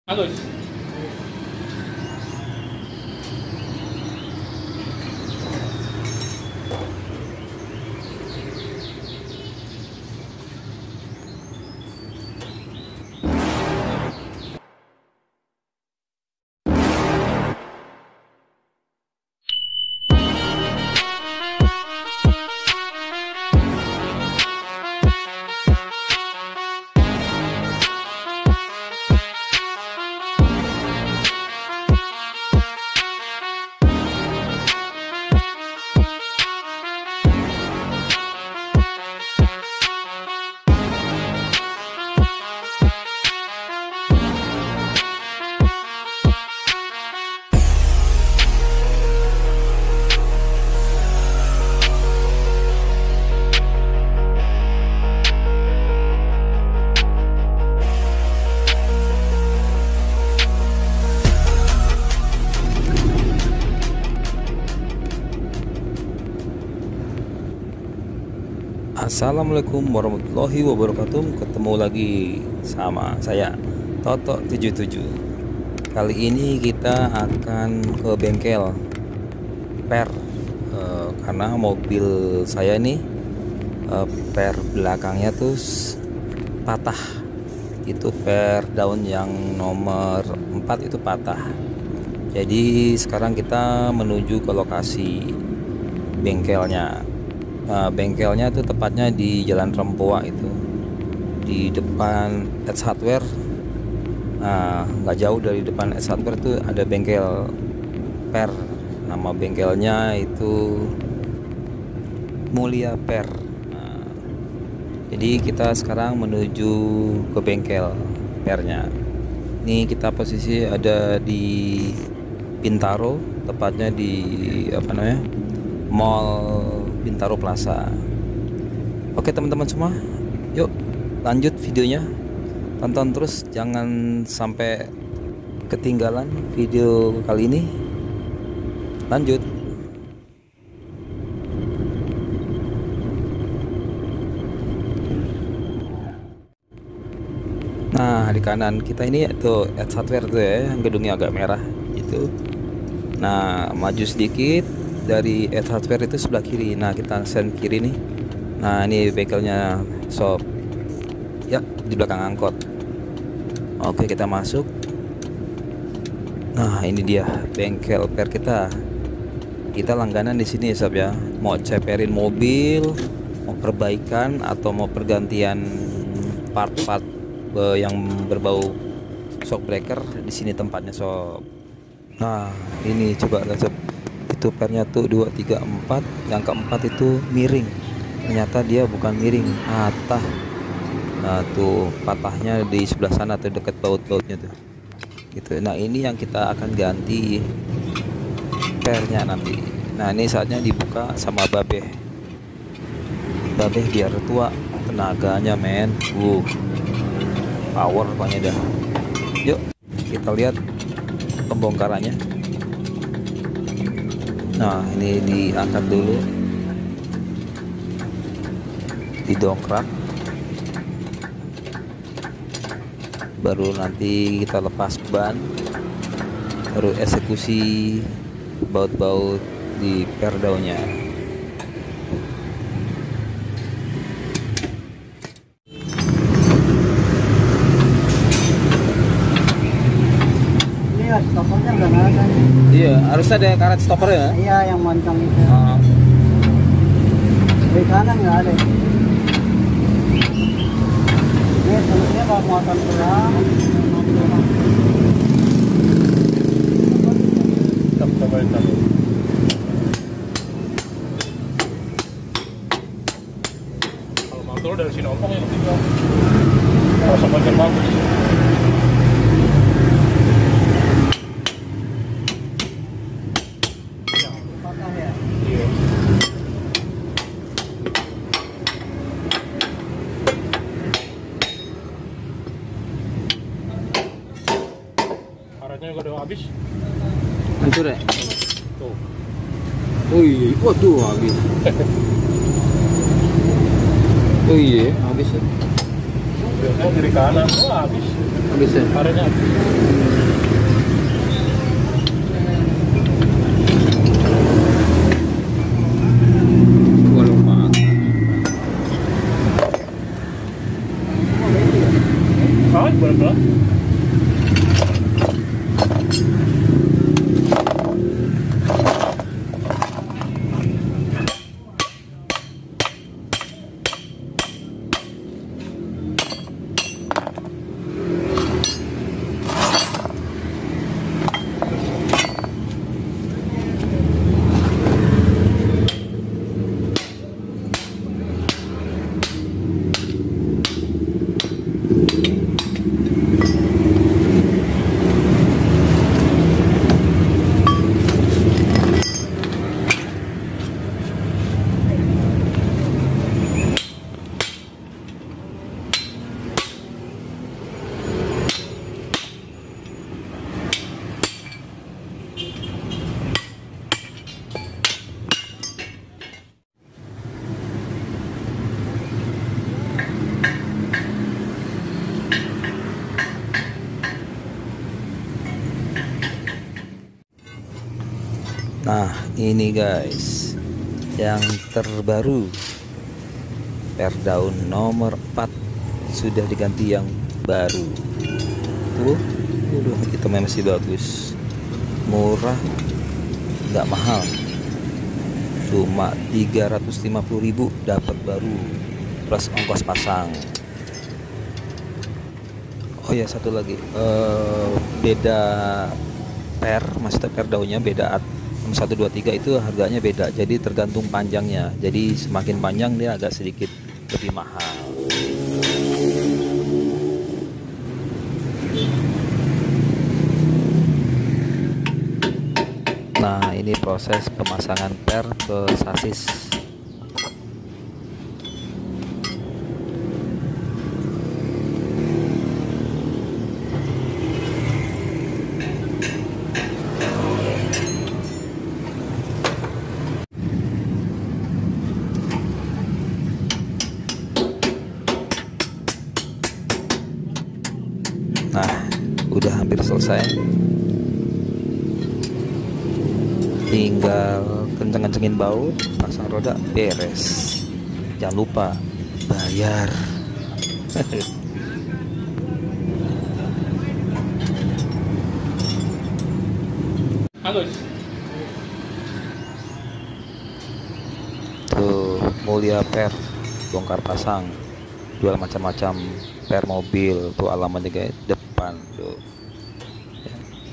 Bagus. Assalamualaikum warahmatullahi wabarakatuh. Ketemu lagi sama saya Toto77. Kali ini kita akan ke bengkel per karena mobil saya ini per belakangnya tuh patah. Itu per daun yang nomor 4 itu patah. Jadi sekarang kita menuju ke lokasi bengkelnya. Bengkelnya itu tepatnya di Jalan Rempoa, itu di depan Edge Hardware. Nggak jauh dari depan Edge Hardware itu ada bengkel per. Nama bengkelnya itu Mulia Per. Jadi kita sekarang menuju ke bengkel pernya. Ini kita posisi ada di Bintaro, tepatnya di Mall Bintaro Plaza. Oke teman-teman semua, yuk lanjut videonya, tonton terus, jangan sampai ketinggalan video kali ini. Lanjut. Nah, di kanan kita ini tuh Edge Hardware tuh ya, yang gedungnya agak merah itu. Nah, maju sedikit dari Edge Hardware itu sebelah kiri. Nah, kita sen kiri nih. Nah, ini bengkelnya shop ya, di belakang angkot. Oke, kita masuk. Nah, ini dia bengkel per kita. Kita langganan di sini sob ya. Mau ceperin mobil, mau perbaikan atau mau pergantian part-part yang berbau shock breaker, di sini tempatnya sob. Nah, ini coba lihat sob. Itu pernya tuh 2, 3, 4, yang keempat itu miring, ternyata dia bukan miring, patah. Nah tuh patahnya di sebelah sana tuh, deket baut-bautnya tuh gitu. Nah ini yang kita akan ganti pernya nanti. Nah ini saatnya dibuka sama Babeh biar tua tenaganya men. Power pokoknya dah. Yuk kita lihat pembongkarannya. Nah ini diangkat dulu, didongkrak, baru nanti kita lepas ban, baru eksekusi baut-baut di per daunnya. Stoppernya udah nggak ada. Iya, harus ada karet stopper ya. Iya, yang moncong itu. Di kanan nggak ada. Ini sebenarnya kalau muatan kurang. Kalau mantul dari sini ompong yang tinggal. Kalau sampai bagus. Karetnya juga udah habis. Hancur ya? Tuh. Oh iya, waduh habis. Oh iya, habis ya. Biasanya kiri kanan, habis. Habis ya. Karetnya habis. Nah ini guys yang terbaru, per daun nomor 4 sudah diganti yang baru. Tuh, itu masih bagus, murah, nggak mahal, cuma 350.000 dapat baru plus ongkos pasang. Oh ya satu lagi, beda per, maksudnya per daunnya beda 1, 2, 3 itu harganya beda, jadi tergantung panjangnya. Jadi semakin panjang dia agak sedikit lebih mahal. Nah ini proses pemasangan per ke sasis. Nah udah hampir selesai, tinggal kenceng-kencengin baut, pasang roda, beres. Jangan lupa bayar. Halus. Tuh Mulia Per bongkar pasang, jual macam-macam per mobil. Tuh alamatnya guys, depan tuh ya.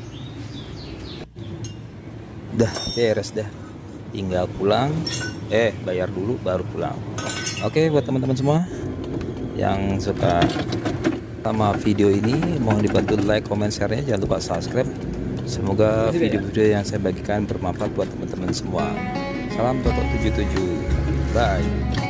Dah beres dah, tinggal pulang, bayar dulu baru pulang. Oke, buat teman-teman semua yang suka sama video ini, mohon dibantu like, comment, share-nya, jangan lupa subscribe. Semoga video-video yang saya bagikan bermanfaat buat teman-teman semua. Salam Toto 77, bye.